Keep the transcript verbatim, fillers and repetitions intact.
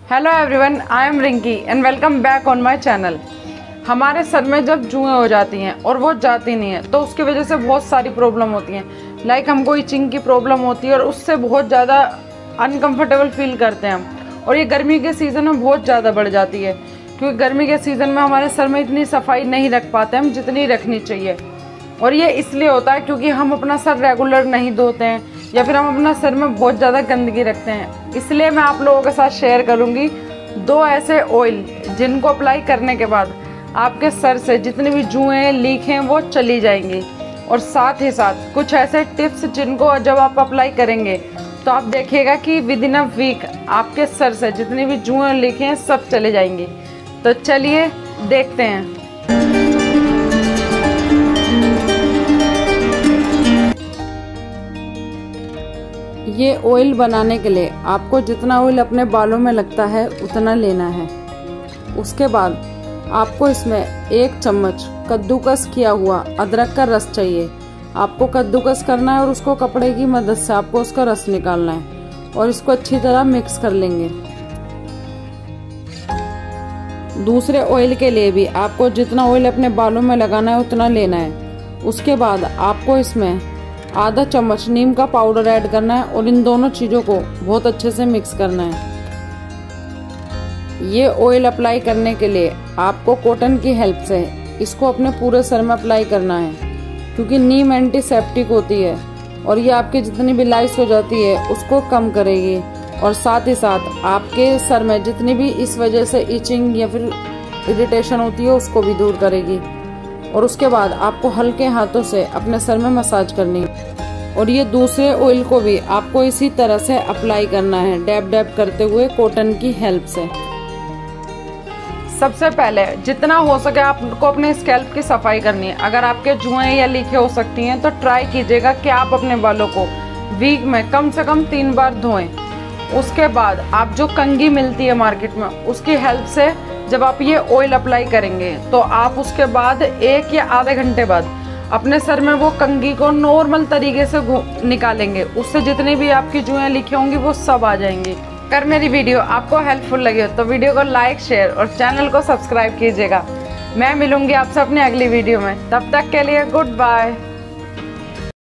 Hello everyone, I am Rinki and welcome back on my channel. हमारे सर में जब जुएँ हो जाती हैं और वो जाती नहीं है तो उसकी वजह से बहुत सारी प्रॉब्लम होती हैं। लाइक हमको इचिंग की प्रॉब्लम होती है और उससे बहुत ज़्यादा अनकंफर्टेबल फील करते हैं हम। और ये गर्मी के सीज़न में बहुत ज़्यादा बढ़ जाती है, क्योंकि गर्मी के सीज़न में हमारे सर में इतनी सफाई नहीं रख पाते हम जितनी रखनी चाहिए। और ये इसलिए होता है क्योंकि हम अपना सर रेगुलर नहीं धोते हैं या फिर हम अपना सर में बहुत ज़्यादा गंदगी रखते हैं। इसलिए मैं आप लोगों के साथ शेयर करूँगी दो ऐसे ऑयल जिनको अप्लाई करने के बाद आपके सर से जितनी भी जुएँ लीक हैं वो चली जाएंगी। और साथ ही साथ कुछ ऐसे टिप्स जिनको जब आप अप्लाई करेंगे तो आप देखिएगा कि विद इन अ वीक आपके सर से जितनी भी जुएँ लीक हैं सब चले जाएंगी। तो चलिए देखते हैं। ये ऑयल बनाने के लिए आपको जितना ऑयल अपने बालों में लगता है उतना लेना है। उसके बाद आपको इसमें एक चम्मच कद्दूकस किया हुआ अदरक का रस चाहिए। आपको कद्दूकस करना है और उसको कपड़े की मदद से आपको उसका रस निकालना है और इसको अच्छी तरह मिक्स कर लेंगे। दूसरे ऑयल के लिए भी आपको जितना ऑयल अपने बालों में लगाना है उतना लेना है। उसके बाद आपको इसमें आधा चम्मच नीम का पाउडर ऐड करना है और इन दोनों चीज़ों को बहुत अच्छे से मिक्स करना है। ये ऑयल अप्लाई करने के लिए आपको कॉटन की हेल्प से इसको अपने पूरे सर में अप्लाई करना है, क्योंकि नीम एंटीसेप्टिक होती है और ये आपकी जितनी भी लाइस हो जाती है उसको कम करेगी और साथ ही साथ आपके सर में जितनी भी इस वजह से इचिंग या फिर इरिटेशन होती है उसको भी दूर करेगी। और उसके बाद आपको हल्के हाथों से अपने सर में मसाज करनी है और ये दूसरे ऑयल को भी आपको इसी तरह से अप्लाई करना है, डैब डैब करते हुए कॉटन की हेल्प से। सबसे पहले जितना हो सके आपको अपने स्कैल्प की सफाई करनी है। अगर आपके जुएँ या लीकें हो सकती हैं तो ट्राई कीजिएगा कि आप अपने बालों को वीक में कम से कम तीन बार धोएं। उसके बाद आप जो कंघी मिलती है मार्केट में उसकी हेल्प से जब आप ये ऑयल अप्लाई करेंगे तो आप उसके बाद एक या आधे घंटे बाद अपने सर में वो कंघी को नॉर्मल तरीके से निकालेंगे। उससे जितनी भी आपकी जुएँ लिखी होंगी वो सब आ जाएंगी। अगर मेरी वीडियो आपको हेल्पफुल लगी हो तो वीडियो को लाइक, शेयर और चैनल को सब्सक्राइब कीजिएगा। मैं मिलूंगी आपसे अपनी अगली वीडियो में, तब तक के लिए गुड बाय।